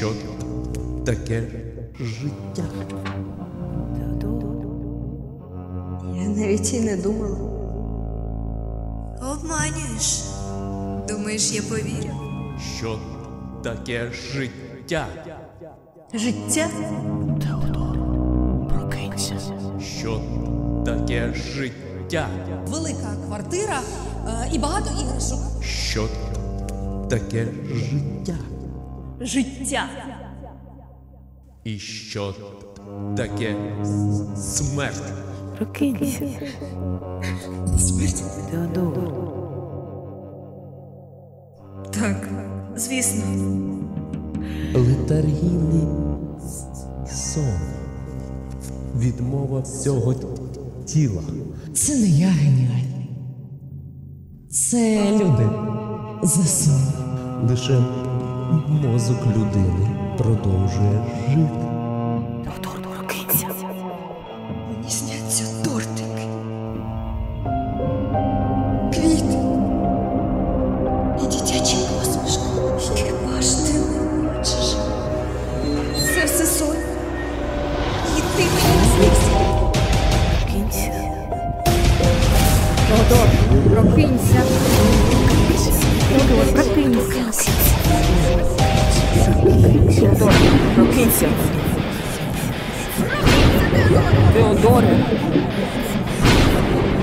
Що таке життя? Я навіть і не думала. Обманюєш. Думаєш, я повірю? Що таке життя? Життя? Теодор, прокинься. Що таке життя? Велика квартира і багато іграшок. Що таке життя? Життя. І що таке смерть? Прокинься. Смерть? Теодор. Так, звісно. Летаргійний сон. Відмова всього тіла. Це не я геніальний. Це люди заснули. Лише мозок людини продовжує жити. Теодор, прокинься. Мені сняться тортики. Квіти. І дитячі посмішки. Хіба ж ти не бачиш? Це все сон. І ти мені наснився. Прокинься. Теодор, прокинься. Теодор, прокинься. Теодор, прокинься. Теодоре.